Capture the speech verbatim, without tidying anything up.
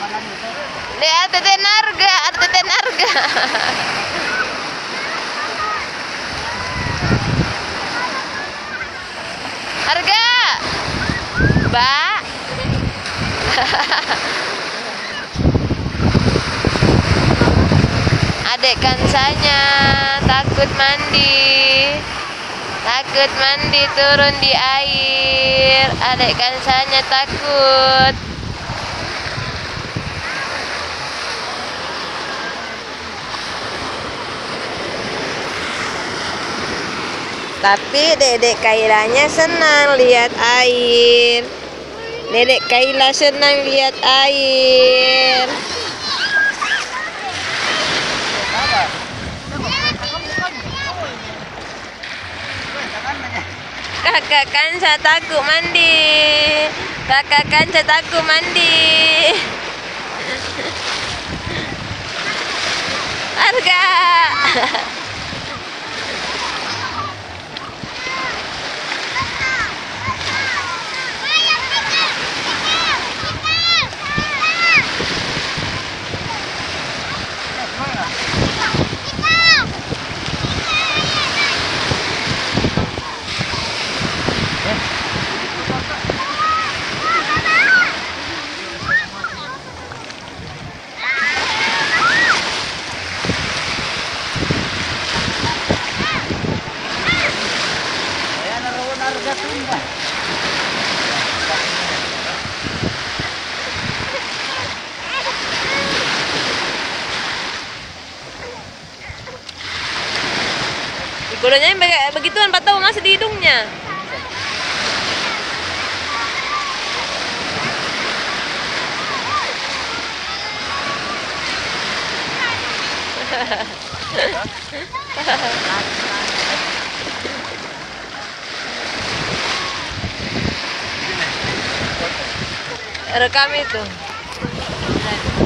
Di ada tenarga, ada tenarga. Harga, Mbak. Adik kansanya takut mandi, takut mandi turun di air. Adik kansanya takut. Tapi Dedek Kailanya senang lihat air. Dedek Kaila senang lihat air. Kakak Kansa takut mandi. Kakak Kansa takut mandi. Harga. Kudanya begituan empat tahun masih di hidungnya. Rekam itu.